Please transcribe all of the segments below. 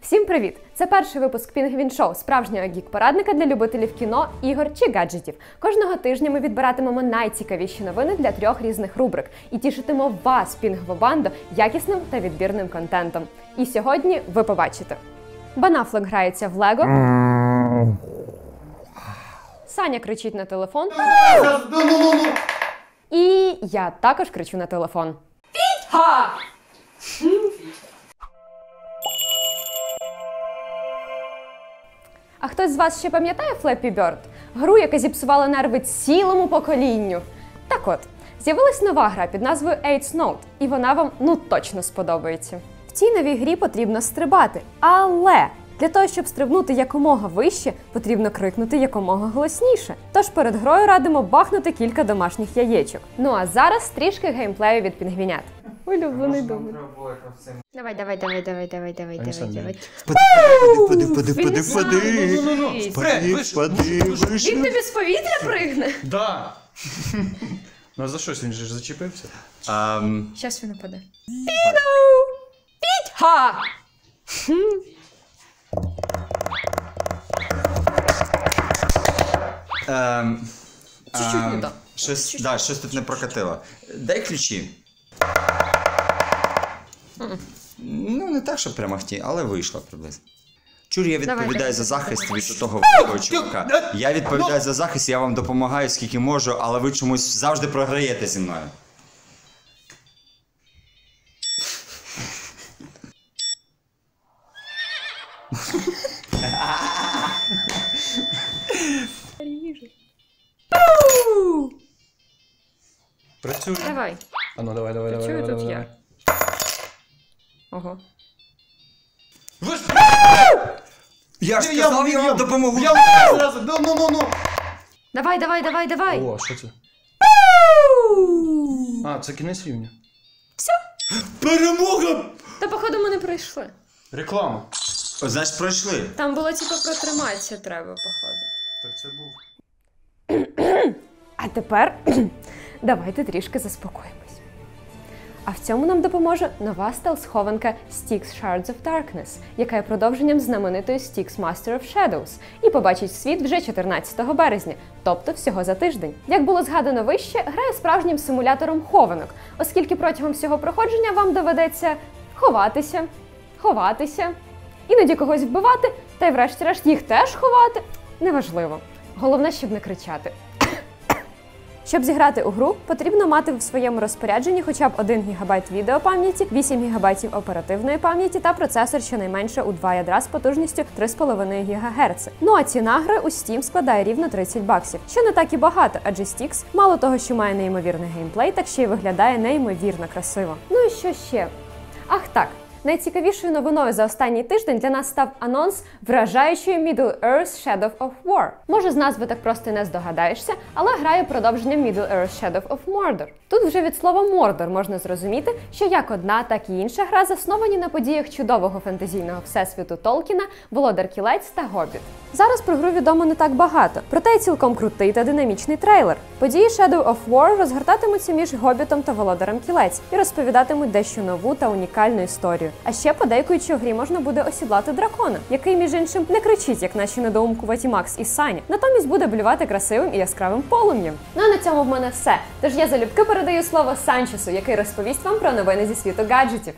Всім привіт! Це перший випуск Пінгвін Шоу, справжнього гік-порадника для любителів кіно, ігор чи гаджетів. Кожного тижня ми відбиратимемо найцікавіші новини для 3 різних рубрик і тішитимо вас, пінгову банду, якісним та відбірним контентом. І сьогодні ви побачите. Бен Аффлек грається в Лего. Саня кричить на телефон. І я також кричу на телефон. Ха! А хтось з вас ще пам'ятає Flappy Bird? Гру, яка зіпсувала нерви цілому поколінню? Так от, з'явилась нова гра під назвою Eighth Note, і вона вам, точно сподобається. В цій новій грі потрібно стрибати, але для того, щоб стрибнути якомога вище, потрібно крикнути якомога голосніше. Тож перед грою радимо бахнути кілька домашніх яєчок. Ну а зараз трішки геймплею від пінгвінят. Улюблений думай. Давай. Він тобі з повітря пригне? Да. Ну за щось він же зачепився. Щас він упаде. Піть-ха! Чуть-чуть не так. Щось тут не прокатило. Дай ключі. Не так, що прямо хті, але вийшло приблизно. Чур, я відповідаю за захист від того великого чувака. Я відповідаю за захист, я вам допомагаю скільки можу, але ви чомусь завжди програєте зі мною. Працює. Давай. А ну давай. Працюю тут я. Ого. Я ж сказав, я вам допомогу. Давай. О, що це? А, це кінець рівня. Все? Перемога! Та походу ми не пройшли. Реклама. О, значить, пройшли. Там було протриматися треба, походу. Так це був. А тепер давайте трішки заспокоїмось. А в цьому нам допоможе нова стелс-схованка Styx Shards of Darkness, яка є продовженням знаменитої Styx Master of Shadows, і побачить світ вже 14 березня, тобто всього за тиждень. Як було згадано вище, гра є справжнім симулятором хованок, оскільки протягом всього проходження вам доведеться ховатися, іноді когось вбивати, та й врешті-решт їх теж ховати. Неважливо. Головне, щоб не кричати. Щоб зіграти у гру, потрібно мати в своєму розпорядженні хоча б 1 ГБ відеопам'яті, 8 ГБ оперативної пам'яті та процесор щонайменше у 2 ядра з потужністю 3,5 ГГц. Ну а ціна гри у Steam складає рівно $30, що не так і багато, адже Styx мало того, що має неймовірний геймплей, так ще й виглядає неймовірно красиво. Ну і що ще? Ах так! Найцікавішою новиною за останній тиждень для нас став анонс вражаючої Middle-earth Shadow of War. Може, з назви так просто і не здогадаєшся, але грає продовження Middle-earth Shadow of Mordor. Тут вже від слова Мордор можна зрозуміти, що як одна, так і інша гра засновані на подіях чудового фентезійного всесвіту Толкіна, Володар Кілець та Гобіт. Зараз про гру відомо не так багато, проте й цілком крутий та динамічний трейлер. Події Shadow of War розгортатимуться між Гобітом та Володарем Кілець і розповідатимуть дещо нову та унікальну історію. А ще подейкують, що в грі можна буде осідлати дракона, який, між іншим, не кричить, як наші недоумкуваті Макс і Саня, натомість буде блювати красивим і яскравим полум'ям. Ну а на цьому в мене все. Тож я залюбки передаю слово Санчесу, який розповість вам про новини зі світу гаджетів.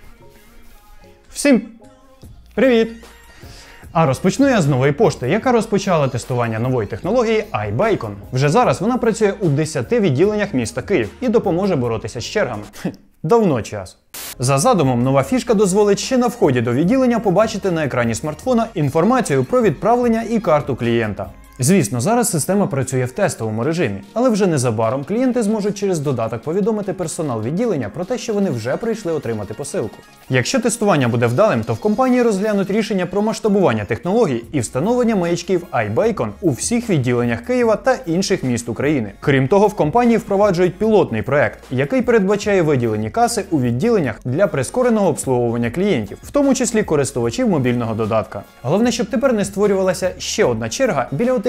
Всім привіт! А розпочну я з нової пошти, яка розпочала тестування нової технології iBacon. Вже зараз вона працює у 10 відділеннях міста Київ і допоможе боротися з чергами. Давно час. За задумом, нова фішка дозволить ще на вході до відділення побачити на екрані смартфона інформацію про відправлення і карту клієнта. Звісно, зараз система працює в тестовому режимі, але вже незабаром клієнти зможуть через додаток повідомити персонал відділення про те, що вони вже прийшли отримати посилку. Якщо тестування буде вдалим, то в компанії розглянуть рішення про масштабування технологій і встановлення маячків iBacon у всіх відділеннях Києва та інших міст України. Крім того, в компанії впроваджують пілотний проект, який передбачає виділені каси у відділеннях для прискореного обслуговування клієнтів, в тому числі користувачів мобільного додатка. Головне, щоб тепер не створювалася ще одна черга біля отих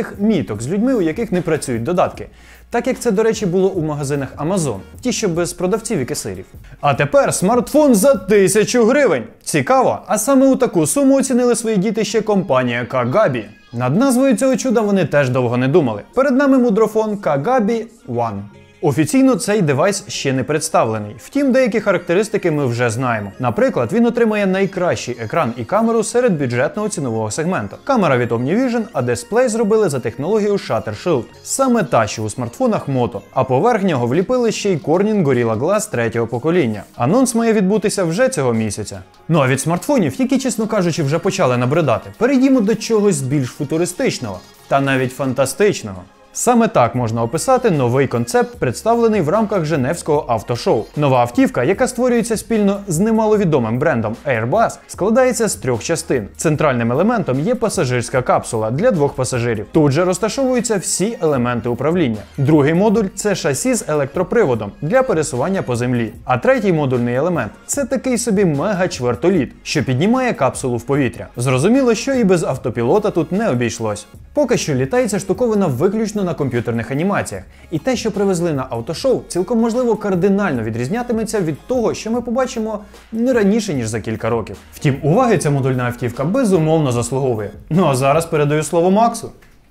ніяких міток з людьми, у яких не працюють додатки. Так як це, до речі, було у магазинах Amazon, ті, що без продавців і касирів. А тепер смартфон за 1000 гривень. Цікаво, а саме у таку суму оцінили свої діти ще компанія Kagabi. Над назвою цього чуда вони теж довго не думали. Перед нами мудрофон Kagabi One. Офіційно цей девайс ще не представлений, втім деякі характеристики ми вже знаємо. Наприклад, він отримає найкращий екран і камеру серед бюджетного цінового сегменту. Камера від OmniVision, а дисплей зробили за технологією Shutter Shield. Саме та, що у смартфонах Moto. А поверх нього вліпили ще й Corning Gorilla Glass 3-го покоління. Анонс має відбутися вже цього місяця. Ну а від смартфонів, які, чесно кажучи, вже почали набридати, перейдімо до чогось більш футуристичного та навіть фантастичного. Саме так можна описати новий концепт, представлений в рамках Женевського автошоу. Нова автівка, яка створюється спільно з немаловідомим брендом Airbus, складається з 3 частин. Центральним елементом є пасажирська капсула для 2 пасажирів. Тут же розташовуються всі елементи управління. Другий модуль – це шасі з електроприводом для пересування по землі. А третій модульний елемент – це такий собі мега-чвертоліт, що піднімає капсулу в повітря. Зрозуміло, що і без автопілота тут не обійшлось. Поки що літається штуковина виключно на комп'ютерних анімаціях. І те, що привезли на автошоу, цілком можливо кардинально відрізнятиметься від того, що ми побачимо не раніше, ніж за кілька років. Втім, уваги ця модульна автівка безумовно заслуговує. Ну а зараз передаю слово Максу.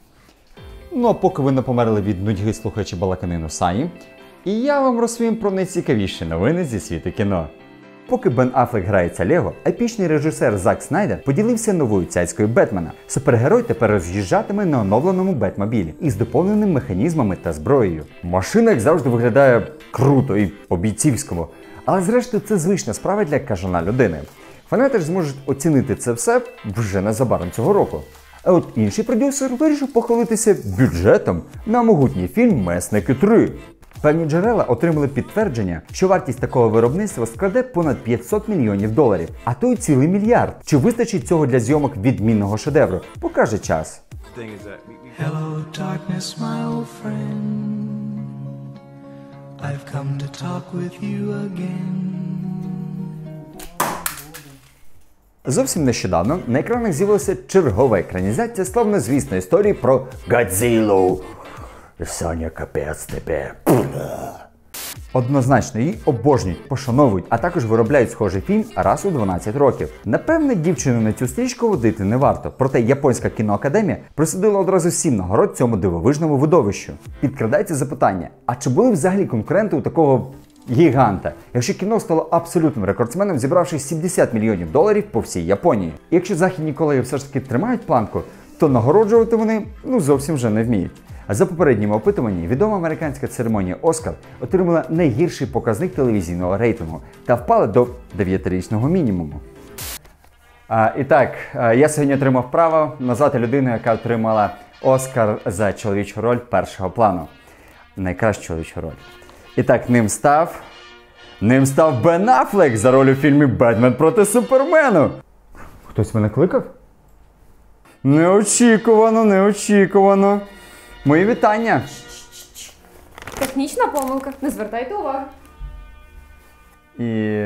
Ну а поки ви не померли від нудьги, слухаючи балаканину Сані, і я вам розповім про найцікавіші новини зі світу кіно. Поки Бен Аффлек грається Лего, епічний режисер Зак Снайдер поділився новою цяцькою Бетмена. Супергерой тепер роз'їжджатиме на оновленому Бетмобілі із доповненим механізмами та зброєю. Машина, як завжди, виглядає круто і по-бійцівському, але зрештою це звична справа для кажана людини. Фанати ж зможуть оцінити це все вже незабаром цього року. А от інший продюсер вирішив похвалитися бюджетом на могутній фільм «Месники 3». Певні джерела отримали підтвердження, що вартість такого виробництва складе понад $500 мільйонів, а то й цілий мільярд. Чи вистачить цього для зйомок відмінного шедевру, покаже час. Hello, darkness, my old friend. I've come to talk with you again. Зовсім нещодавно на екранах з'явилася чергова екранізація славнозвісної історії про Годзиллу. Соня, капець тебе. Однозначно, її обожнюють, пошановують, а також виробляють схожий фільм раз у 12 років. Напевне, дівчину на цю стрічку водити не варто. Проте Японська кіноакадемія присудила одразу 7 нагород цьому дивовижному видовищу. Підкрадається запитання, а чи були взагалі конкуренти у такого гіганта, якщо кіно стало абсолютним рекордсменом, зібравши $70 мільйонів по всій Японії? І якщо західні колеги все ж таки тримають планку, то нагороджувати вони зовсім вже не вміють. А за попередніми опитуваннями відома американська церемонія «Оскар» отримала найгірший показник телевізійного рейтингу та впала до 9-річного мінімуму. І так, я сьогодні отримав право назвати людину, яка отримала «Оскар» за чоловічу роль першого плану. Найкращу чоловічу роль. І так, ним став Бен Аффлек за роль у фільмі «Бетмен проти Супермену». Хтось мене кликав? Неочікувано, неочікувано. Мої вітання! Технічна помилка, не звертайте уваги. І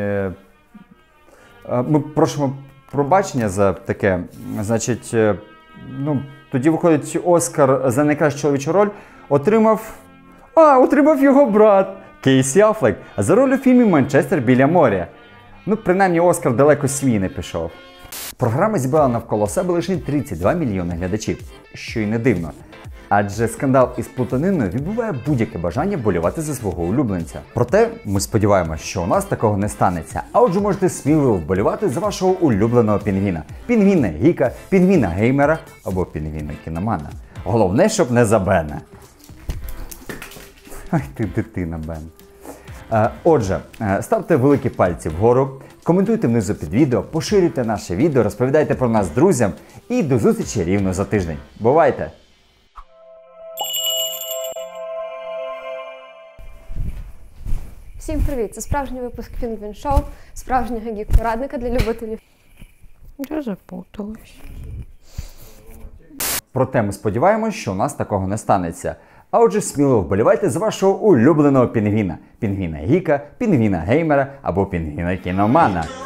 ми просимо пробачення за таке. Значить, тоді виходить, Оскар за найкращу чоловічу роль отримав його брат Кейсі Аффлек за роль у фільмі «Манчестер біля моря». Принаймні, Оскар далеко свій не пішов. Програма зібрала навколо себе лише 32 мільйони глядачів, що й не дивно. Адже скандал із плутаниною відбуває будь-яке бажання болівати за свого улюбленця. Проте ми сподіваємося, що у нас такого не станеться. А отже, можете сміливо вболівати за вашого улюбленого пінгвіна. Пінгвіна-гіка, пінгвіна-геймера або пінгвіна-кіномана. Головне, щоб не за Бена. Ай ти дитина, Бен. Отже, ставте великі пальці вгору, коментуйте внизу під відео, поширюйте наше відео, розповідайте про нас друзям і до зустрічі рівно за тиждень. Бувайте! Всім привіт! Це справжній випуск Пінгвін Шоу, справжнього гік-порадника для любителів. Я запуталась. Проте ми сподіваємось, що у нас такого не станеться. А отже, сміливо вболівайте за вашого улюбленого пінгвіна. Пінгвіна-гіка, пінгвіна-геймера або пінгвіна-кіномана.